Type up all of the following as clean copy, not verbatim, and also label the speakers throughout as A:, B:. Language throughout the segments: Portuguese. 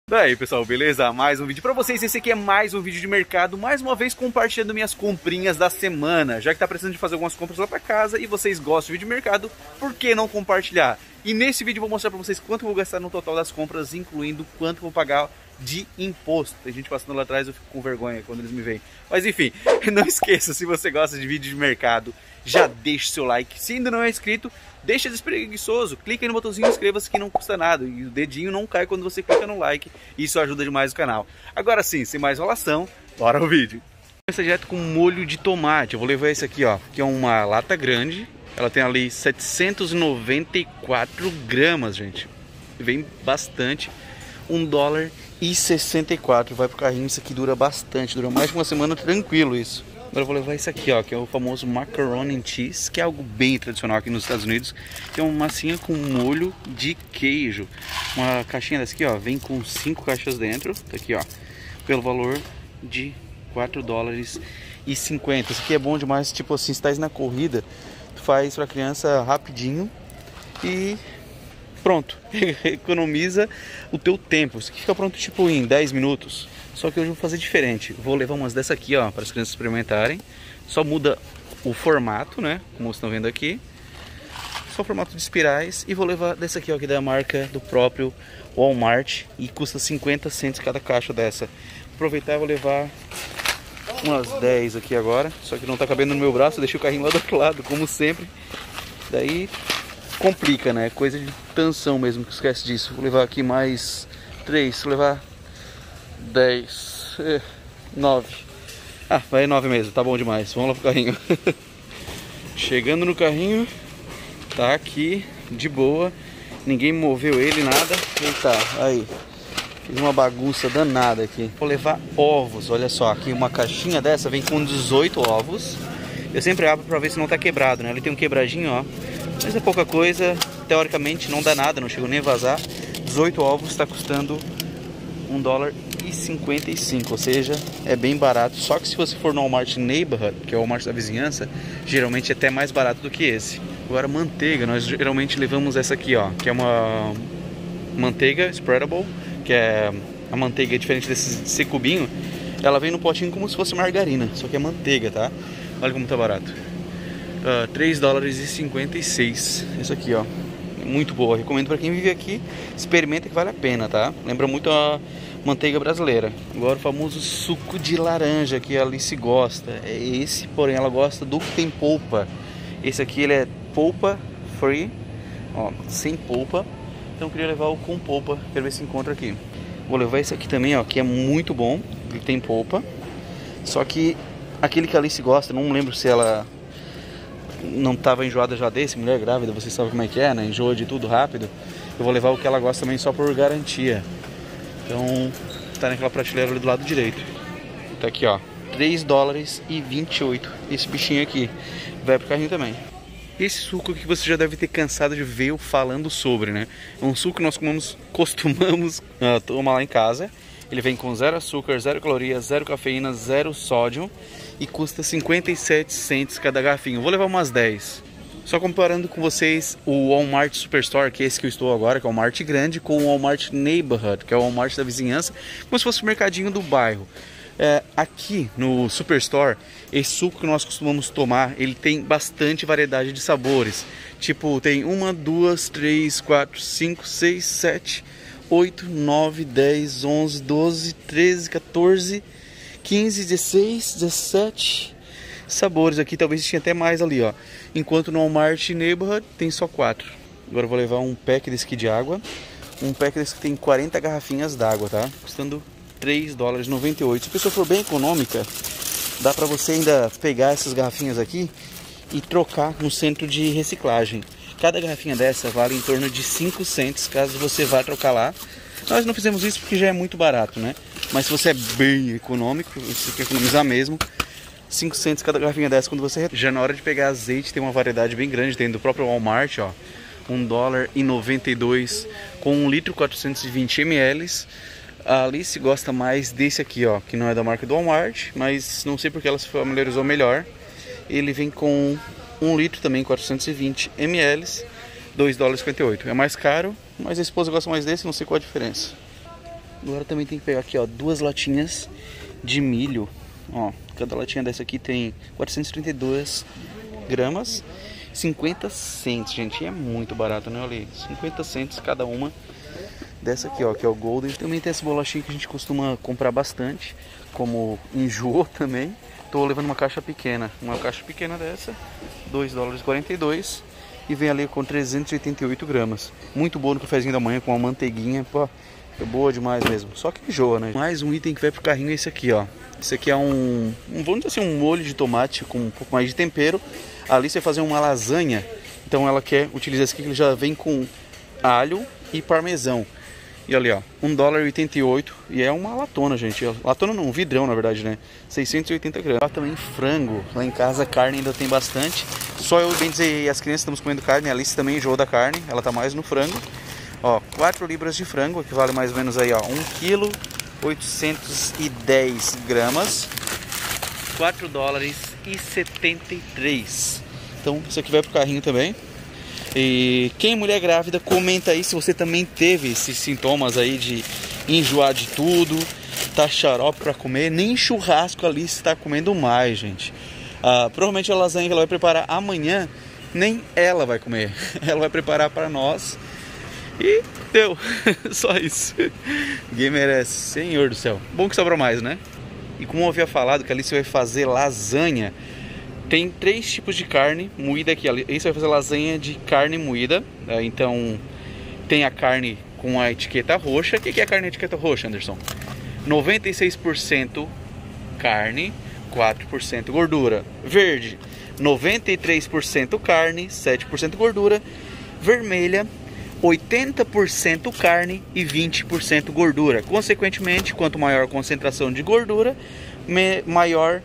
A: Daí pessoal, beleza? Mais um vídeo pra vocês. Esse aqui é mais um vídeo de mercado, mais uma vez compartilhando minhas comprinhas da semana. Já que tá precisando de fazer algumas compras lá pra casa e vocês gostam de vídeo de mercado, por que não compartilhar? E nesse vídeo eu vou mostrar pra vocês quanto eu vou gastar no total das compras, incluindo quanto eu vou pagar de imposto. Tem gente passando lá atrás, eu fico com vergonha quando eles me veem. Mas enfim, não esqueça, se você gosta de vídeo de mercado, já deixa o seu like. Se ainda não é inscrito, deixa despreguiçoso, clica aí no botãozinho inscreva-se que não custa nada. E o dedinho não cai quando você clica no like, isso ajuda demais o canal. Agora sim, sem mais enrolação, bora ao vídeo. Começa direto com molho de tomate. Eu vou levar esse aqui, ó, que é uma lata grande. Ela tem ali 794 gramas, gente. Vem bastante. $1,64. Vai pro carrinho, isso aqui dura bastante, dura mais de uma semana tranquilo isso. Agora eu vou levar esse aqui, ó, que é o famoso macaroni and cheese, que é algo bem tradicional aqui nos Estados Unidos, que é uma massinha com molho de queijo. Uma caixinha dessa aqui, ó, vem com 5 caixas dentro, tá aqui, ó, pelo valor de $4,50. Isso aqui é bom demais, tipo assim, se tá na corrida, tu faz pra criança rapidinho e pronto, economiza o teu tempo. Isso aqui fica pronto tipo em 10 minutos. Só que hoje eu vou fazer diferente. Vou levar umas dessa aqui, ó, para as crianças experimentarem. Só muda o formato, né? Como vocês estão vendo aqui. Só o formato de espirais. E vou levar dessa aqui, ó, que é da marca do próprio Walmart. E custa 50 cents cada caixa dessa. Vou aproveitar e vou levar umas 10 aqui agora. Só que não tá cabendo no meu braço. Eu deixei o carrinho lá do outro lado, como sempre. Daí complica, né? Coisa de tensão mesmo, que esquece disso. Vou levar aqui mais 3. Vou levar 10, 9. Ah, vai 9 mesmo, tá bom demais. Vamos lá pro carrinho. Chegando no carrinho, tá aqui de boa. Ninguém moveu ele, nada. Eita, aí. Fiz uma bagunça danada aqui. Vou levar ovos, olha só. Aqui uma caixinha dessa vem com 18 ovos. Eu sempre abro pra ver se não tá quebrado, né? Ele tem um quebradinho, ó. Mas é pouca coisa. Teoricamente não dá nada, não chegou nem a vazar. 18 ovos tá custando $1,55, ou seja, é bem barato. Só que se você for no Walmart Neighborhood, que é o Walmart da vizinhança, geralmente é até mais barato do que esse. Agora manteiga, nós geralmente levamos essa aqui, ó, que é uma manteiga spreadable, que é a manteiga diferente desse cubinho. Ela vem no potinho como se fosse margarina, só que é manteiga, tá? Olha como tá barato. $3,56. Isso aqui, ó. Muito boa, recomendo para quem vive aqui, experimenta que vale a pena, tá? Lembra muito a manteiga brasileira. Agora o famoso suco de laranja que a Alice gosta, é esse, porém ela gosta do que tem polpa. Esse aqui ele é polpa free, ó, sem polpa, então eu queria levar o com polpa, quero ver se encontra aqui. Vou levar esse aqui também, ó, que é muito bom, ele tem polpa, só que aquele que a Alice gosta, não lembro se ela não estava enjoada já desse, mulher grávida, vocês sabem como é que é, né? Enjoa de tudo rápido. Eu vou levar o que ela gosta também só por garantia. Então, tá naquela prateleira ali do lado direito. Tá aqui, ó, $3,28. Esse bichinho aqui vai pro carrinho também. Esse suco que você já deve ter cansado de ver eu falando sobre, né? É um suco que nós costumamos tomar lá em casa. Ele vem com 0 açúcar, 0 calorias, 0 cafeína, 0 sódio e custa 57 cents cada garrafinho. Vou levar umas 10. Só comparando com vocês o Walmart Superstore, que é esse que eu estou agora, que é o Walmart grande, com o Walmart Neighborhood, que é o Walmart da vizinhança, como se fosse o mercadinho do bairro. Aqui no Superstore, esse suco que nós costumamos tomar, ele tem bastante variedade de sabores. Tipo, tem 1, 2, 3, 4, 5, 6, 7... 8, 9, 10, 11, 12, 13, 14, 15, 16, 17 sabores aqui. Talvez tinha até mais ali, ó. Enquanto no Walmart Neighborhood tem só 4. Agora eu vou levar um pack desse aqui de água. Um pack desse que tem 40 garrafinhas d'água, tá? Custando $3,98. Se a pessoa for bem econômica, dá pra você ainda pegar essas garrafinhas aqui e trocar no centro de reciclagem. Cada garrafinha dessa vale em torno de 5 cents, caso você vá trocar lá. Nós não fizemos isso porque já é muito barato, né? Mas se você é bem econômico, você quer economizar mesmo, 5 cents cada garrafinha dessa quando você... Já na hora de pegar azeite tem uma variedade bem grande dentro do próprio Walmart, ó. $1,92 com 1 litro 420 ml. A Alice gosta mais desse aqui, ó, que não é da marca do Walmart, mas não sei porque ela se familiarizou melhor. Ele vem com 1 litro também, 420 ml, $2,58. É mais caro, mas a esposa gosta mais desse, não sei qual a diferença. Agora também tem que pegar aqui, ó, 2 latinhas de milho. Ó, cada latinha dessa aqui tem 432 gramas, 50 cents, gente. É muito barato, né? Olha aí, 50 cents cada uma dessa aqui, ó, que é o Golden. Também tem essa bolachinha que a gente costuma comprar bastante, como enjoo também. Tô levando uma caixa pequena dessa, 2 dólares e 42, e vem ali com 388 gramas. Muito boa no cafezinho da manhã com uma manteiguinha, pô, é boa demais mesmo. Só que enjoa, né? Mais um item que vai pro carrinho é esse aqui, ó. Esse aqui é vamos dizer assim, um molho de tomate com um pouco mais de tempero. Ali você vai fazer uma lasanha, então ela quer utilizar esse aqui, que ele já vem com alho e parmesão. E ali, ó, 1 dólar e 88, e é uma latona, gente. Latona não, um vidrão, na verdade, né? 680 gramas. Lá também frango. Lá em casa a carne ainda tem bastante. Só eu, bem dizer, e as crianças estamos comendo carne. A Alice também enjoou da carne, ela tá mais no frango. Ó, 4 libras de frango, que vale mais ou menos aí, ó, 1 kg, 810 gramas. 4 dólares e 73. Então, isso aqui vai pro carrinho também. E quem é mulher grávida, comenta aí se você também teve esses sintomas aí de enjoar de tudo, tá xarope pra comer. Nem churrasco ali se tá comendo mais, gente. Provavelmente a lasanha que ela vai preparar amanhã, nem ela vai comer. Ela vai preparar pra nós. E deu, só isso. Ninguém merece, senhor do céu. Bom que sobrou mais, né? E como eu havia falado que ali você vai fazer lasanha, tem 3 tipos de carne moída aqui. Aí você vai fazer lasanha de carne moída. Então tem a carne com a etiqueta roxa. O que é a carne com etiqueta roxa, Anderson? 96% carne, 4% gordura. Verde, 93% carne, 7% gordura. Vermelha, 80% carne e 20% gordura. Consequentemente, quanto maior a concentração de gordura, maior...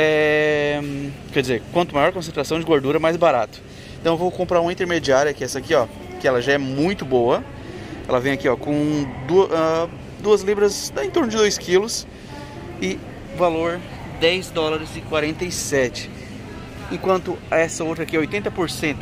A: quer dizer, quanto maior a concentração de gordura, mais barato. Então eu vou comprar uma intermediária, que é essa aqui, ó, que ela já é muito boa. Ela vem aqui, ó, com 2 libras, dá em torno de 2 quilos, e valor 10 dólares e 47. Enquanto essa outra aqui é 80%,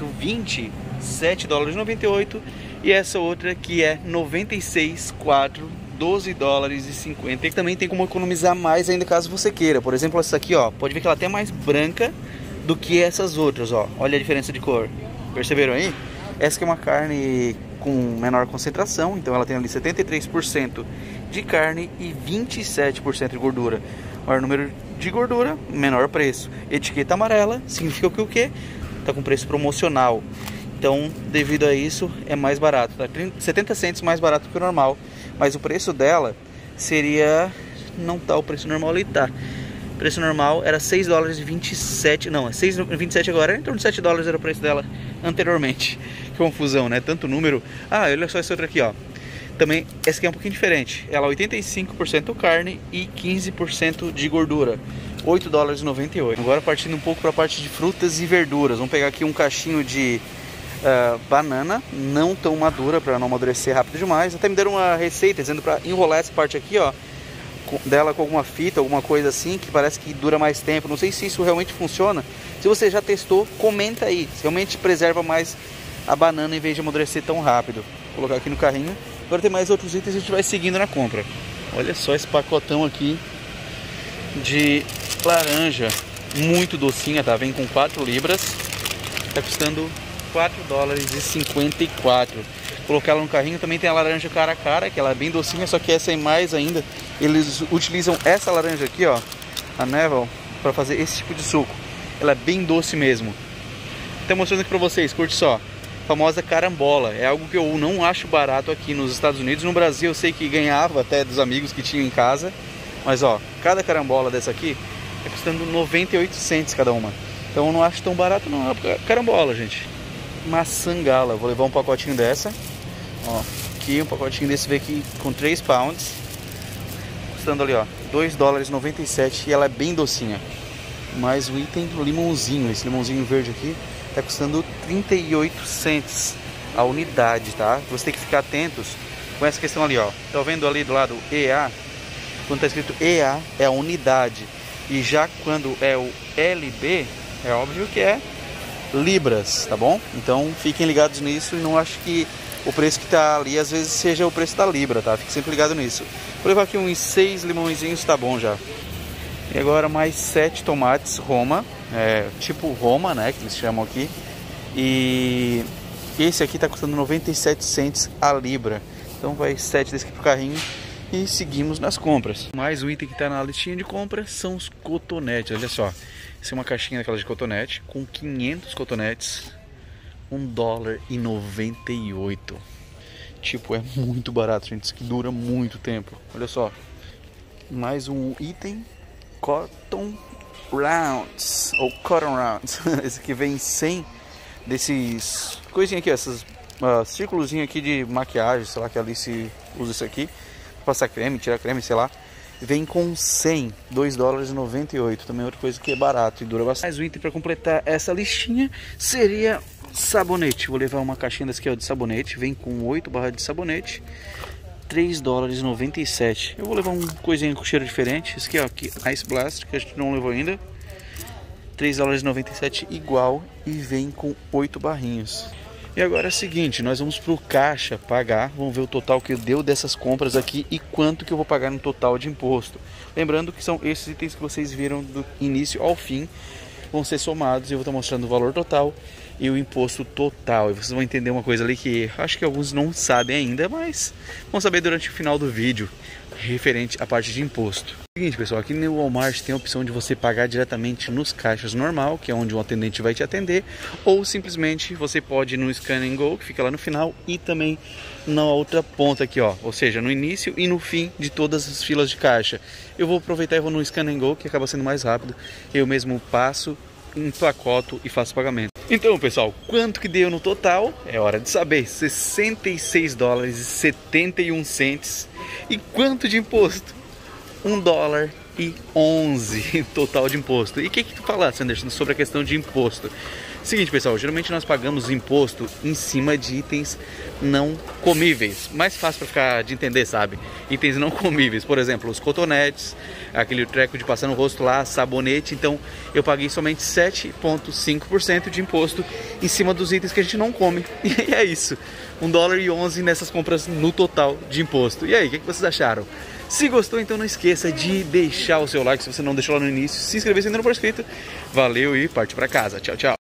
A: 27 dólares e 98, e essa outra que é 96,4, 12 dólares e 50. E também tem como economizar mais ainda caso você queira. Por exemplo, essa aqui, ó, pode ver que ela é até mais branca do que essas outras, ó. Olha a diferença de cor. Perceberam aí? Essa aqui é uma carne com menor concentração, então ela tem ali 73% de carne e 27% de gordura. Maior número de gordura, menor preço. Etiqueta amarela significa que o quê? Tá com preço promocional. Então, devido a isso, é mais barato, tá? 70 cents mais barato que o normal. Mas o preço dela seria... Não tá o preço normal ali, tá? O preço normal era 6 dólares e 27... Não, é 6,27 agora. Em torno de 7 dólares era o preço dela anteriormente. Que confusão, né? Tanto número... olha só essa outra aqui, ó. Também, essa aqui é um pouquinho diferente. Ela é 85% carne e 15% de gordura. 8 dólares e 98. Agora partindo um pouco para a parte de frutas e verduras. Vamos pegar aqui um cachinho de... banana, não tão madura, para não amadurecer rápido demais. Até me deram uma receita dizendo para enrolar essa parte aqui, ó, dela com alguma fita, alguma coisa assim, que parece que dura mais tempo. Não sei se isso realmente funciona. Se você já testou, comenta aí, se realmente preserva mais a banana em vez de amadurecer tão rápido. Vou colocar aqui no carrinho. Agora tem mais outros itens e a gente vai seguindo na compra. Olha só esse pacotão aqui de laranja, muito docinha, tá? Vem com 4 libras, tá custando 4 dólares e 54. Colocar ela no carrinho. Também tem a laranja cara a cara, que ela é bem docinha, só que essa é mais ainda. Eles utilizam essa laranja aqui, ó, a Neville, para fazer esse tipo de suco. Ela é bem doce mesmo. Estou mostrando aqui para vocês, curte só. Famosa carambola, é algo que eu não acho barato aqui nos Estados Unidos. No Brasil eu sei que ganhava até dos amigos que tinham em casa. Mas ó, cada carambola dessa aqui é custando 98 cents cada uma. Então eu não acho tão barato não, é carambola, gente. Maçã gala, vou levar um pacotinho dessa. Ó, aqui um pacotinho desse veio aqui com 3 pounds, custando ali, ó, 2 dólares e 97, e ela é bem docinha. Mais o item limãozinho, esse limãozinho verde aqui tá custando 38 cents a unidade, tá? Você tem que ficar atentos com essa questão ali, ó. Tá vendo ali do lado EA? Quando tá escrito EA é a unidade, e já quando é o LB é óbvio que é libras, tá bom? Então fiquem ligados nisso e não acho que o preço que tá ali às vezes seja o preço da libra, tá? Fique sempre ligado nisso. Vou levar aqui uns 6 limõezinhos, tá bom já. E agora mais 7 tomates Roma, tipo Roma, né, que eles chamam aqui. E esse aqui tá custando 97 cents a libra. Então vai 7 desse aqui pro carrinho e seguimos nas compras. Mais um item que tá na listinha de compra são os cotonetes, olha só. Essa é uma caixinha daquela de cotonete com 500 cotonetes, $1,98. Tipo, é muito barato, gente, isso aqui dura muito tempo. Olha só, mais um item, Cotton Rounds, ou Cotton Rounds. Esse aqui vem 100 desses coisinhas aqui, essas círculozinho aqui de maquiagem, sei lá, que a Alice usa isso aqui, passar creme, tirar creme, sei lá. Vem com 100, $2,98. Também é outra coisa que é barato e dura bastante. Mais um item para completar essa listinha seria sabonete. Vou levar uma caixinha dessa aqui, ó, de sabonete. Vem com 8 barras de sabonete, $3,97. Eu vou levar um coisinha com cheiro diferente. Esse aqui, ó, aqui, Ice Blast, que a gente não levou ainda, $3,97 igual, e vem com 8 barrinhos. E agora é o seguinte, nós vamos pro caixa pagar, vamos ver o total que deu dessas compras aqui e quanto que eu vou pagar no total de imposto. Lembrando que são esses itens que vocês viram do início ao fim, vão ser somados e eu vou estar mostrando o valor total e o imposto total. E vocês vão entender uma coisa ali que acho que alguns não sabem ainda, mas vão saber durante o final do vídeo, referente à parte de imposto. Seguinte, pessoal, aqui no Walmart tem a opção de você pagar diretamente nos caixas normal, que é onde o atendente vai te atender, ou simplesmente você pode ir no Scan and Go, que fica lá no final, e também na outra ponta aqui, ó, ou seja, no início e no fim de todas as filas de caixa. Eu vou aproveitar e vou no Scan and Go, que acaba sendo mais rápido. Eu mesmo passo, empacoto e faço pagamento. Então, pessoal, quanto que deu no total? É hora de saber. $66,71. E quanto de imposto? $1,11 total de imposto. E o que tu falasse, Anderson, sobre a questão de imposto? Seguinte, pessoal, geralmente nós pagamos imposto em cima de itens não comíveis. Mais fácil para ficar de entender, sabe? Itens não comíveis, por exemplo, os cotonetes, aquele treco de passar no rosto lá, sabonete. Então eu paguei somente 7,5% de imposto em cima dos itens que a gente não come. E é isso, $1,11 nessas compras no total de imposto. E aí, o que vocês acharam? Se gostou, então não esqueça de deixar o seu like se você não deixou lá no início, se inscrever se ainda não for inscrito. Valeu e parte pra casa. Tchau, tchau.